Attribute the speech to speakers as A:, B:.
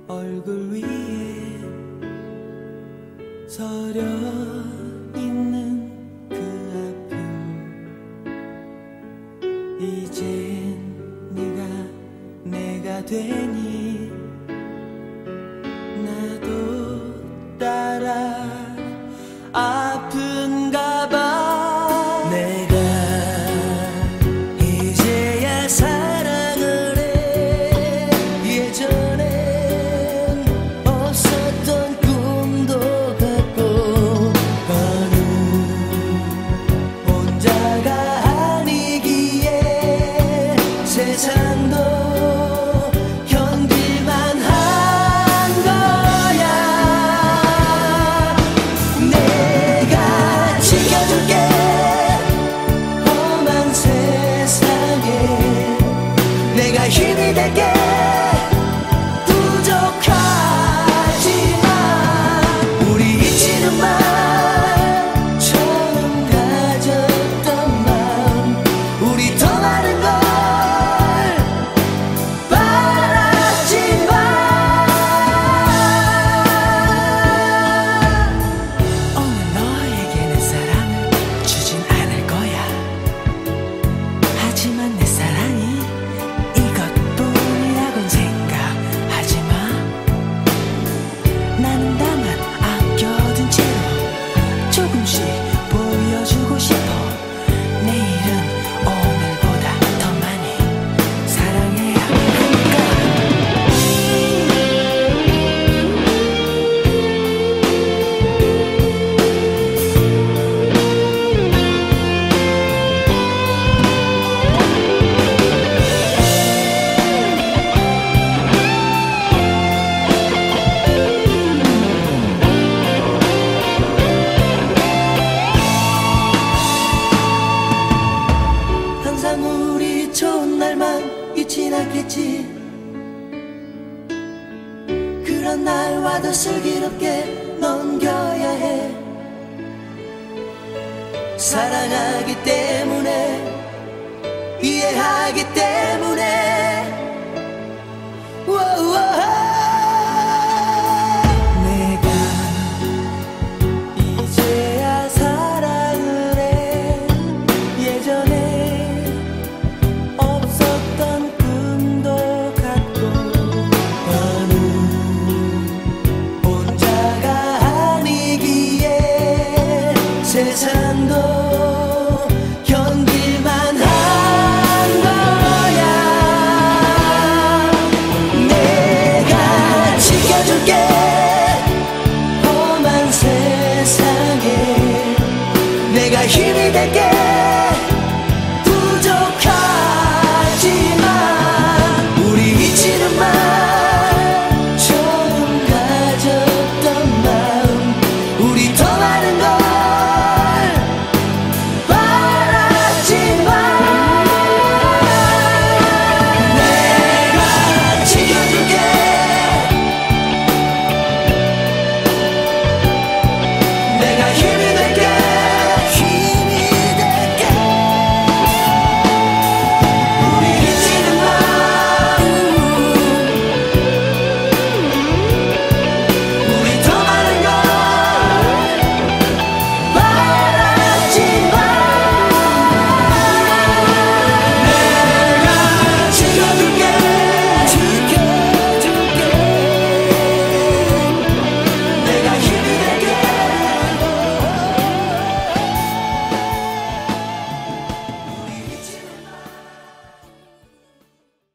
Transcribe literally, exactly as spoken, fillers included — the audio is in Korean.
A: 얼굴 위에 서려 있는 그 아픔, 이젠 네가 내가 되니 나도 따라 아픈가 봐. 내가 이제야 사랑을 해. 예전엔 없었던 꿈도 갖고 너는 혼자가 아니기에 세상도 힘이 될게. 부족하지만 우리 잊지는 마. 처음 가졌던 마음, 우리 더 많은 걸 바랐지만 오늘 너에게 내 사랑을 주진 않을 거야. 하지만 내 사랑이 나는 다만 아껴둔 채로 조금씩 보여주고 싶어. 내일은 오늘보다 더 많이 사랑해야 하니까. 우리 좋은 날만 있진 않겠지. 그런 날와도 슬기롭게 넘겨야 해. 사랑하기 때문에, 이해하기 때문에